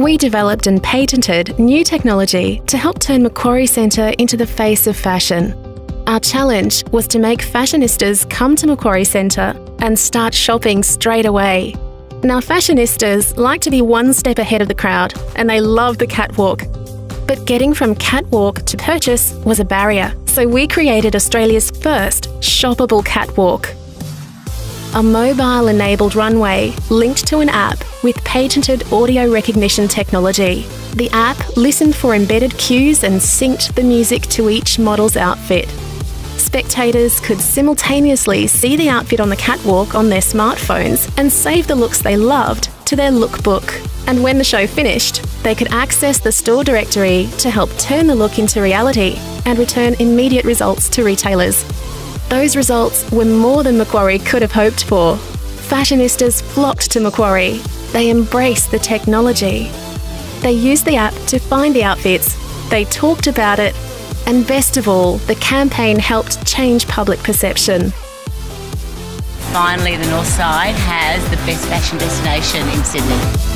We developed and patented new technology to help turn Macquarie Centre into the face of fashion. Our challenge was to make fashionistas come to Macquarie Centre and start shopping straight away. Now, fashionistas like to be one step ahead of the crowd, and they love the catwalk. But getting from catwalk to purchase was a barrier, so we created Australia's first shoppable catwalk. A mobile-enabled runway linked to an app with patented audio recognition technology. The app listened for embedded cues and synced the music to each model's outfit. Spectators could simultaneously see the outfit on the catwalk on their smartphones and save the looks they loved to their lookbook. And when the show finished, they could access the store directory to help turn the look into reality and return immediate results to retailers. Those results were more than Macquarie could have hoped for. Fashionistas flocked to Macquarie. They embraced the technology. They used the app to find the outfits. They talked about it. And best of all, the campaign helped change public perception. Finally, the North Side has the best fashion destination in Sydney.